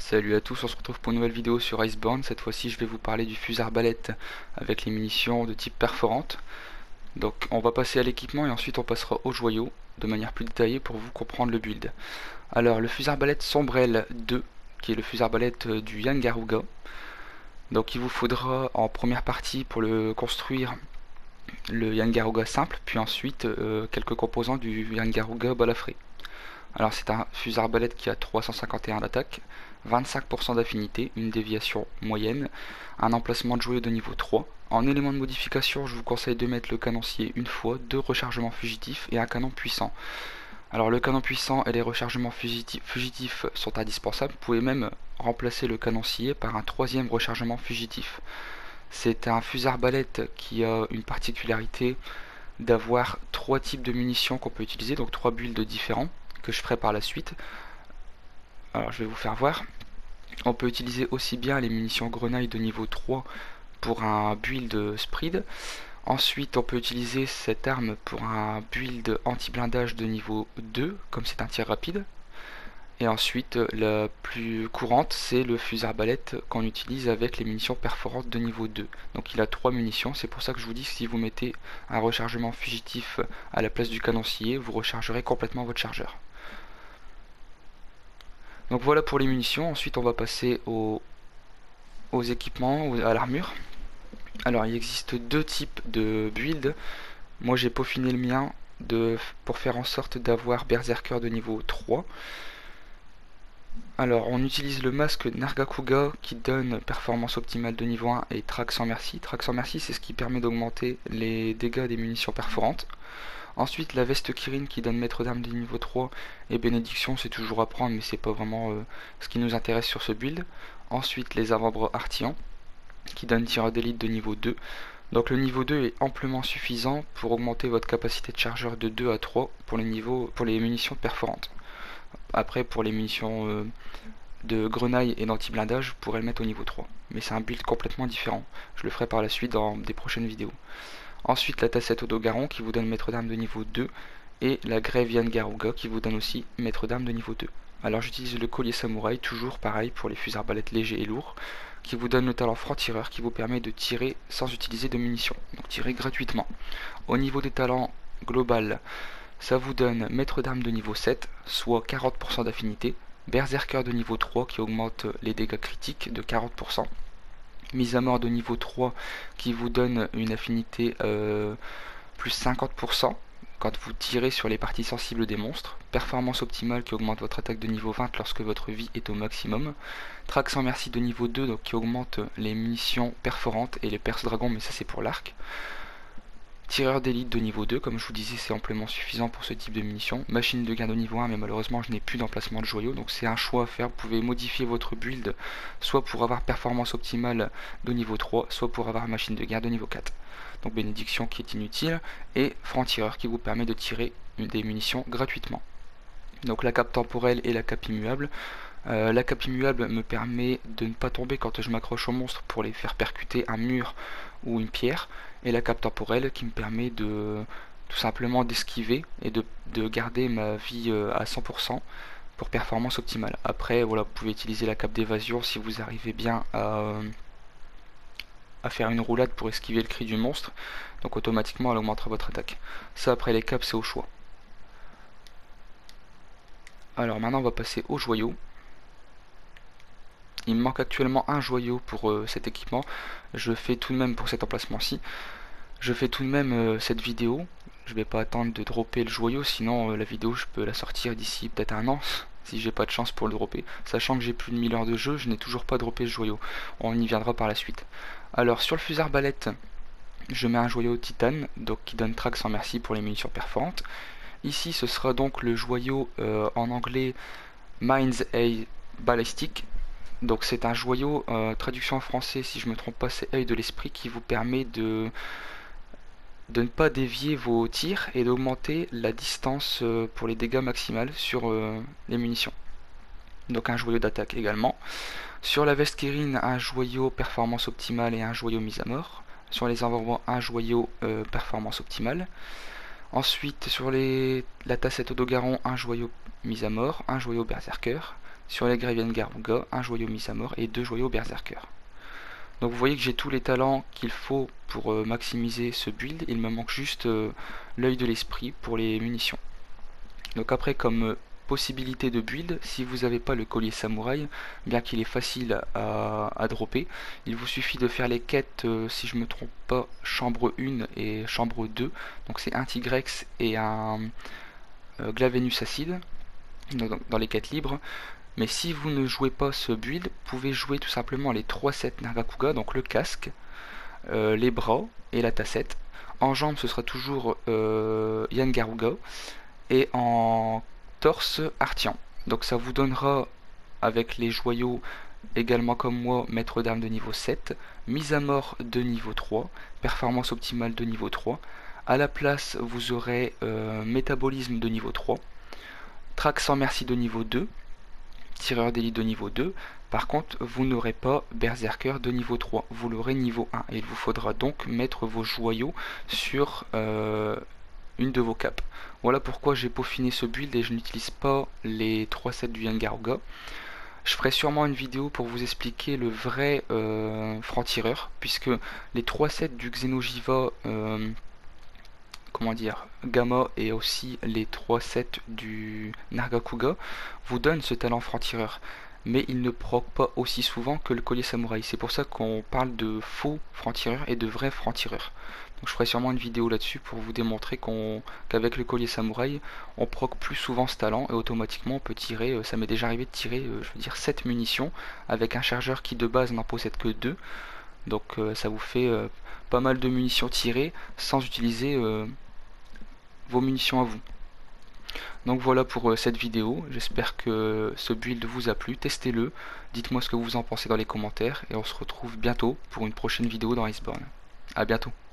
Salut à tous, on se retrouve pour une nouvelle vidéo sur Iceborne. Cette fois-ci je vais vous parler du fusil arbalète avec les munitions de type perforante. Donc on va passer à l'équipement et ensuite on passera aux joyaux de manière plus détaillée pour vous comprendre le build. Alors le fusil arbalète Sombrel 2, qui est le fusil arbalète du Yangaruga. Donc il vous faudra en première partie pour le construire le Yangaruga simple, puis ensuite quelques composants du Yangaruga balafré. Alors c'est un fusil arbalète qui a 351 d'attaque, 25% d'affinité, une déviation moyenne, un emplacement de joyau de niveau 3. En élément de modification, je vous conseille de mettre le canoncier une fois, 2 rechargements fugitifs et un canon puissant. Alors le canon puissant et les rechargements fugitifs sont indispensables, vous pouvez même remplacer le canoncier par un troisième rechargement fugitif. C'est un fusil arbalète qui a une particularité d'avoir 3 types de munitions qu'on peut utiliser, donc 3 builds différents que je ferai par la suite. Alors je vais vous faire voir. On peut utiliser aussi bien les munitions grenaille de niveau 3 pour un build Spread. Ensuite on peut utiliser cette arme pour un build anti-blindage de niveau 2, comme c'est un tir rapide. Et ensuite la plus courante c'est le fusil arbalète qu'on utilise avec les munitions perforantes de niveau 2. Donc il a 3 munitions, c'est pour ça que je vous dis que si vous mettez un rechargement fugitif à la place du canoncier, vous rechargerez complètement votre chargeur. Donc voilà pour les munitions. Ensuite on va passer aux équipements, à l'armure. Alors il existe deux types de build. Moi j'ai peaufiné le mien pour faire en sorte d'avoir Berserker de niveau 3. Alors on utilise le masque Nargacuga qui donne performance optimale de niveau 1 et track sans merci. Track sans merci c'est ce qui permet d'augmenter les dégâts des munitions perforantes. Ensuite la veste Kirin qui donne maître d'armes de niveau 3 et bénédiction, c'est toujours à prendre mais c'est pas vraiment ce qui nous intéresse sur ce build. Ensuite les avant-bras artillants qui donnent tireur d'élite de niveau 2. Donc le niveau 2 est amplement suffisant pour augmenter votre capacité de chargeur de 2 à 3 pour les munitions perforantes. Après pour les munitions de grenaille et d'anti-blindage, vous pourrez le mettre au niveau 3. Mais c'est un build complètement différent. Je le ferai par la suite dans des prochaines vidéos. Ensuite la tassette Odogaron qui vous donne maître d'armes de niveau 2 et la grève Yangaruga qui vous donne aussi maître d'armes de niveau 2. Alors j'utilise le collier samouraï, toujours pareil pour les fusils arbalètes légers et lourds, qui vous donne le talent franc-tireur qui vous permet de tirer sans utiliser de munitions, donc tirer gratuitement. Au niveau des talents global, ça vous donne maître d'armes de niveau 7, soit 40% d'affinité, berserker de niveau 3 qui augmente les dégâts critiques de 40%, mise à mort de niveau 3 qui vous donne une affinité plus 50% quand vous tirez sur les parties sensibles des monstres, performance optimale qui augmente votre attaque de niveau 20 lorsque votre vie est au maximum, track sans merci de niveau 2 donc qui augmente les munitions perforantes et les perces dragons, mais ça c'est pour l'arc, tireur d'élite de niveau 2, comme je vous disais c'est amplement suffisant pour ce type de munitions, machine de guerre de niveau 1 mais malheureusement je n'ai plus d'emplacement de joyaux, donc c'est un choix à faire. Vous pouvez modifier votre build soit pour avoir performance optimale de niveau 3, soit pour avoir machine de guerre de niveau 4. Donc bénédiction qui est inutile, et franc-tireur qui vous permet de tirer des munitions gratuitement. Donc la cape temporelle et la cape immuable. La cape immuable me permet de ne pas tomber quand je m'accroche au monstre pour les faire percuter un mur ou une pierre, et la cape temporelle qui me permet de tout simplement d'esquiver et de garder ma vie à 100% pour performance optimale. Après voilà, vous pouvez utiliser la cape d'évasion si vous arrivez bien à faire une roulade pour esquiver le cri du monstre, donc automatiquement elle augmentera votre attaque. Ça après les capes c'est au choix. Alors maintenant on va passer aux joyaux. Il me manque actuellement un joyau pour cet équipement. Je fais tout de même pour cet emplacement-ci. Je fais tout de même cette vidéo. Je vais pas attendre de dropper le joyau, sinon la vidéo je peux la sortir d'ici peut-être un an, si j'ai pas de chance pour le dropper. Sachant que j'ai plus de 1000 heures de jeu, je n'ai toujours pas droppé ce joyau. On y viendra par la suite. Alors sur le fusil arbalète, je mets un joyau titane, donc qui donne track sans merci pour les munitions perforantes. Ici ce sera donc le joyau en anglais Mind's Eye Ballistic. Donc c'est un joyau, traduction en français si je me trompe pas c'est œil de l'esprit, qui vous permet de ne pas dévier vos tirs et d'augmenter la distance pour les dégâts maximales sur les munitions. Donc un joyau d'attaque également. Sur la veste Kirin, un joyau performance optimale et un joyau mise à mort. Sur les avant-bras, un joyau performance optimale. Ensuite sur la tassette Odogaron, un joyau mise à mort, un joyau berserker. sur les Gravian Garuga, un joyau mis à mort et 2 joyaux Berserker. Donc vous voyez que j'ai tous les talents qu'il faut pour maximiser ce build, il me manque juste l'œil de l'esprit pour les munitions. Donc après, comme possibilité de build, si vous n'avez pas le collier samouraï, bien qu'il est facile à dropper, il vous suffit de faire les quêtes, si je me trompe pas, chambre 1 et chambre 2, donc c'est un Tigrex et un Glavenus acide, dans les quêtes libres. Mais si vous ne jouez pas ce build, vous pouvez jouer tout simplement les 3 sets Nargacuga, donc le casque, les bras et la tassette. En jambes, ce sera toujours Yann Garuga, et en torse Artian. Donc ça vous donnera, avec les joyaux également comme moi, maître d'armes de niveau 7, mise à mort de niveau 3, performance optimale de niveau 3. À la place, vous aurez métabolisme de niveau 3, track sans merci de niveau 2, tireur d'élite de niveau 2. Par contre, vous n'aurez pas berserker de niveau 3, vous l'aurez niveau 1, et il vous faudra donc mettre vos joyaux sur une de vos capes. Voilà pourquoi j'ai peaufiné ce build et je n'utilise pas les 3 sets du Yann Garuga. Je ferai sûrement une vidéo pour vous expliquer le vrai franc-tireur, puisque les 3 sets du Xeno'jiiva, comment dire, Gamma, et aussi les 3 sets du Nargacuga vous donnent ce talent franc-tireur, mais il ne proc pas aussi souvent que le collier samouraï. C'est pour ça qu'on parle de faux franc-tireurs et de vrais franc-tireurs. Donc je ferai sûrement une vidéo là-dessus pour vous démontrer qu'avec le collier samouraï, on proc plus souvent ce talent et automatiquement on peut tirer, ça m'est déjà arrivé de tirer, je veux dire 7 munitions avec un chargeur qui de base n'en possède que 2. Donc ça vous fait pas mal de munitions tirées sans utiliser vos munitions à vous. Donc voilà pour cette vidéo, j'espère que ce build vous a plu, testez-le, dites-moi ce que vous en pensez dans les commentaires et on se retrouve bientôt pour une prochaine vidéo dans Iceborne. A bientôt.